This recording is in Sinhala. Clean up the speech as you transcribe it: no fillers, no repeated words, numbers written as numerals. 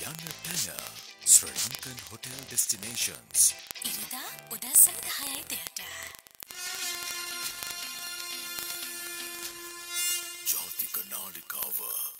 යන්න තැන Sri Lankan Hotel Destinations. ඉරිදා උදෑසන 10:30ට. ජාතික නාලිකාව